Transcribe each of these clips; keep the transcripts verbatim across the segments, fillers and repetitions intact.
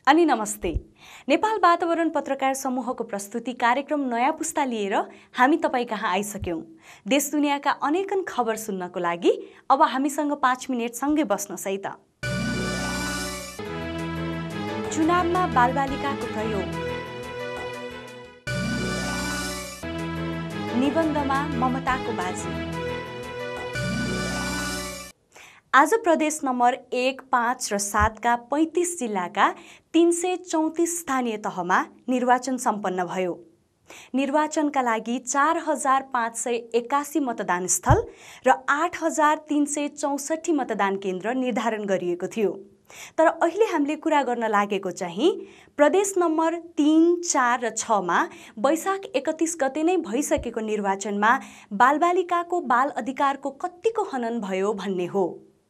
अनि नमस्ते। नेपाल वातावरण पत्रकार समूहको प्रस्तुति कार्यक्रम नयाँ पुस्ता लिएर हामी तपाईँ कहाँ आइसक्यौं। देश दुनियाँका अनेकन खबर सुन्नको लागि अब हामीसँग पाँच मिनट सँगै बस्नुहोस् है त। चुनावमा बालबालिकाको प्रयोग, निबन्धमा ममताको बाजी। आज प्रदेश नम्बर एक, पाँच र सातका पैंतीस जिल्लाका तीन सय चौतिस स्थानीय तहमा निर्वाचन सम्पन्न भयो। निर्वाचनका लागि चार हजार पाँच सय एकासी मतदान स्थल र आठ हजार तीन सय चौसठी मतदान केन्द्र निर्धारण गरिएको थियो। तर अहिले हामीले कुरा गर्न लागेको चाहिँ प्रदेश नम्बर तीन, चार र छमा वैशाख एकतीस गते नै भइसकेको निर्वाचनमा बालबालिकाको बाल अधिकारको कत्तिको हनन भयो भन्ने हो।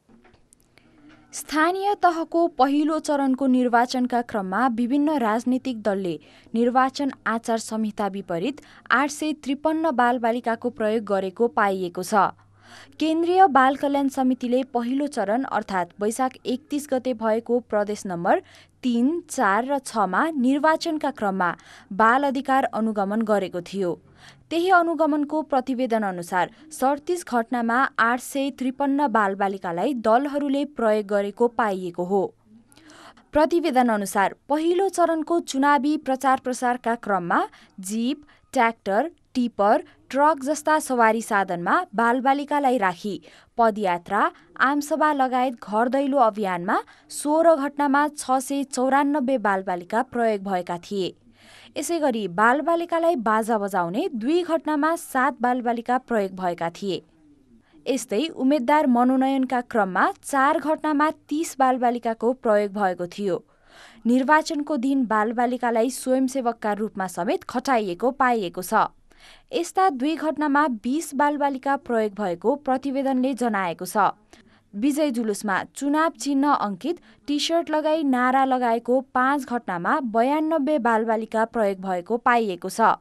स्थानीय तहको पहिलो चरणको निर्वाचनका क्रममा विभिन्न राजनीतिक दलले निर्वाचन आचार संहिता विपरीत आठ सय त्रिपन्न बालबालिकाको प्रयोग गरेको पाइएको छ। केन्द्रीय बाल कल्याण समितिले पहिलो चरण अर्थात् वैशाख एकतीस गते भएको प्रदेश नम्बर तीन, चार र छमा निर्वाचनका क्रममा बाल अधिकार अनुगमन गरेको थियो। त्यही अनुगमनको प्रतिवेदन अनुसार सडतिस घटनामा आठ सय त्रिपन्न बालबालिकालाई दलहरूले प्रयोग गरेको पाइएको हो। प्रतिवेदन अनुसार पहिलो चरणको चुनावी प्रचार प्रसारका क्रममा जीप, ट्र्याक्टर, टिपर, ट्रक जस्ता सवारी साधनमा बालबालिकालाई राखी पदयात्रा, आमसभा लगायत घर दैलो अभियानमा सोह्र घटनामा छ सय चौरानब्बे बालबालिका प्रयोग भएका थिए। यसै गरी बालबालिकालाई बाजा बजाउने दुई घटनामा सात बालबालिका प्रयोग भएका थिए। यस्तै उम्मेद्वार मनोनयनका क्रममा चार घटनामा तीस बालबालिकाको प्रयोग भएको थियो। निर्वाचनको दिन बालबालिकालाई स्वयंसेवकका रूपमा समेत खटाइएको पाइएको छ। यस्ता दुई घटनामा बीस बालबालिका प्रयोग भएको प्रतिवेदनले जनाएको छ। विजय जुलुसमा चुनाव चिन्ह अंकित टी सर्ट लगाई नारा लगाएको पाँच घटनामा बयानब्बे बालबालिका प्रयोग भएको पाइएको छ।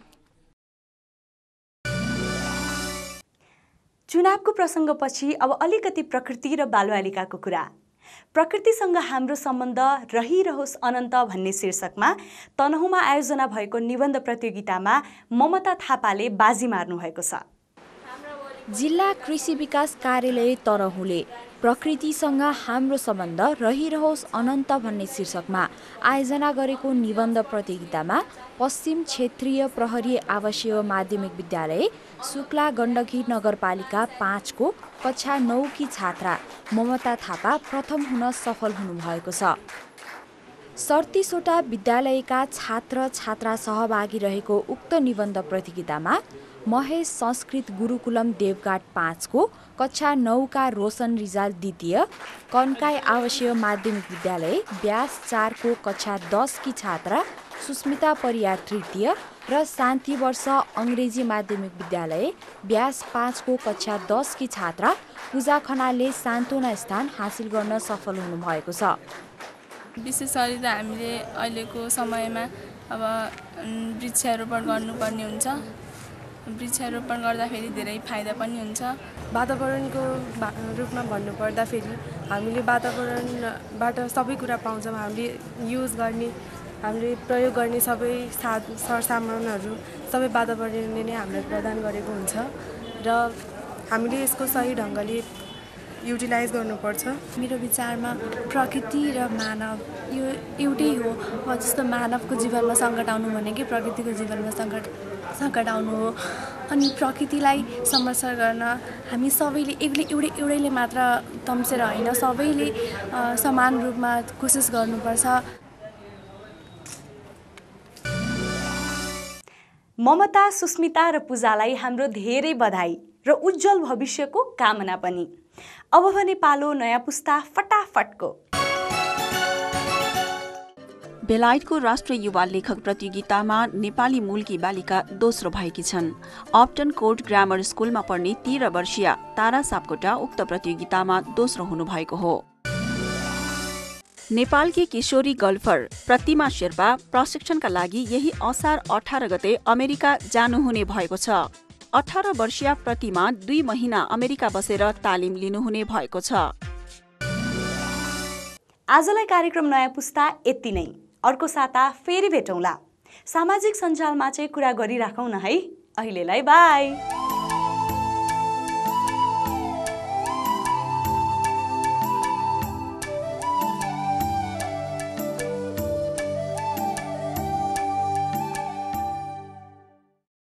चुनावको प्रसङ्गपछि अब अलिकति प्रकृति र बालबालिकाको कुरा। प्रकृतिसँग हाम्रो सम्बन्ध रहिरहोस् अनन्त भन्ने शीर्षकमा तनहुँमा आयोजना भएको निबन्ध प्रतियोगितामा ममता थापाले बाजी मार्नु भएको छ। जिल्ला कृषि विकास कार्यालय तनहुँले प्रकृतिसँग हाम्रो सम्बन्ध रहिरहोस् अनन्त भन्ने शीर्षकमा आयोजना गरेको निबन्ध प्रतियोगितामा पश्चिम क्षेत्रीय प्रहरी आवासीय माध्यमिक विद्यालय शुक्ला गण्डकी नगरपालिका पाँचको कक्षा नौकी छात्रा ममता थापा प्रथम हुन सफल हुनुभएको छ। सडतिसवटा विद्यालयका छात्र छात्रा सहभागी रहेको उक्त निबन्ध प्रतियोगितामा महेश संस्कृत गुरुकुलम देवघाट पाँचको कक्षा नौका रोशन रिजाल द्वितीय, कन्काई आवासीय माध्यमिक विद्यालय ब्यास चारको कक्षा दसकी छात्रा सुस्मिता परियार तृतीय र शान्ति वर्ष अङ्ग्रेजी माध्यमिक विद्यालय ब्यास पाँचको कक्षा दसकी छात्रा पूजा खनालले सान्त्वना स्थान हासिल गर्न सफल हुनुभएको छ। विशेष गरी त हामीले अहिलेको समयमा अब वृक्षारोपण गर्नुपर्ने हुन्छ। वृक्षारोपण गर्दाखेरि धेरै फाइदा पनि हुन्छ। वातावरणको रूपमा भन्नुपर्दाखेरि हामीले वातावरणबाट सबै कुरा पाउँछौँ। हामीले युज गर्ने, हामीले प्रयोग गर्ने सबै सा सरसामानहरू सबै वातावरणले नै हामीलाई प्रदान गरेको हुन्छ र हामीले यसको सही ढङ्गले युटिलाइज गर्नुपर्छ। मेरो विचारमा प्रकृति र मानव यो एउटै हो। जस्तो मानवको जीवनमा सङ्कट आउनु भनेकै प्रकृतिको जीवनमा सङ्कट सङ्कट आउनु हो। अनि प्रकृतिलाई संरक्षण गर्न हामी सबैले एउटै एउटै एउटैले मात्र तम्सेर होइन, सबैले समान रूपमा कोसिस गर्नुपर्छ। ममता, सुस्मिता र पूजालाई हाम्रो धेरै बधाई र उज्जवल भविष्यको कामना पनि। अब भने पालो नयाँ पुस्ता फटाफटको। बेलायतको राष्ट्रिय युवा लेखक प्रतियोगितामा नेपाली मूलकी बालिका दोस्रो भएकी छन्। अपटन कोर्ट ग्रामर स्कुलमा पढ्ने तेह्र वर्षीय तारा सापकोटा उक्त प्रतियोगितामा दोस्रो हुनुभएको हो। नेपालकी किशोरी गल्फर प्रतिमा शेर्पा प्रशिक्षणका लागि यही असार अठार गते अमेरिका जानुहुने भएको छ। अठार वर्षीय प्रतिमा दुई महिना अमेरिका बसेर तालिम लिनुहुने भएको छ। आजलाई कार्यक्रम नयाँ पुस्ता यति नै। अर्को साता फेरि भेटौँला। सामाजिक सञ्जालमा चाहिँ कुरा गरिराखौँ न है। अहिलेलाई बाई।